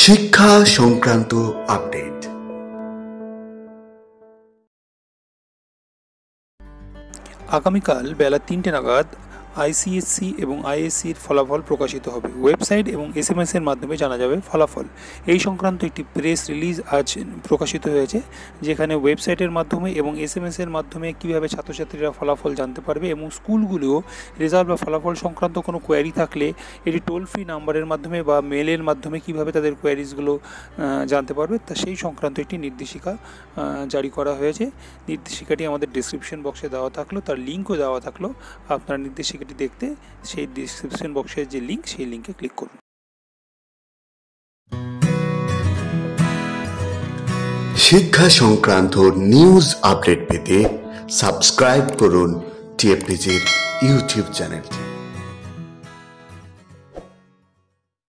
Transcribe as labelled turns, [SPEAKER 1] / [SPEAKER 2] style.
[SPEAKER 1] শিক্ষা সংক্রান্ত আপডেট।
[SPEAKER 2] আগামীকাল বেলা ৩টে নাগাদ আইসিএসসি এবং আইএসসির ফলাফল প্রকাশিত হবে। ওয়েবসাইট এবং এসএমএসের মাধ্যমে জানা যাবে ফলাফল। এই সংক্রান্ত একটি প্রেস রিলিজ আজ প্রকাশিত হয়েছে, যেখানে ওয়েবসাইটের মাধ্যমে এবং এসএমএসের মাধ্যমে কীভাবে ছাত্রছাত্রীরা ফলাফল জানতে পারবে এবং স্কুলগুলিও রেজাল্ট বা ফলাফল সংক্রান্ত কোনো কোয়ারি থাকলে এটি টোল ফ্রি নাম্বারের মাধ্যমে বা মেলের মাধ্যমে কীভাবে তাদের কোয়ারিজগুলো জানতে পারবে, তা সেই সংক্রান্ত একটি নির্দেশিকা জারি করা হয়েছে। নির্দেশিকাটি আমাদের ডেসক্রিপশন বক্সে দেওয়া থাকলো, তার লিঙ্কও দেওয়া থাকলো। আপনার নির্দেশিকাটি দেখতে সেই ডেসক্রিপশন বক্সের যে লিঙ্ক, সেই লিঙ্কে ক্লিক করুন।
[SPEAKER 1] শিক্ষা সংক্রান্ত নিউজ আপডেট পেতে সাবস্ক্রাইব করুন টিএফটিজির ইউটিউব চ্যানেলটি।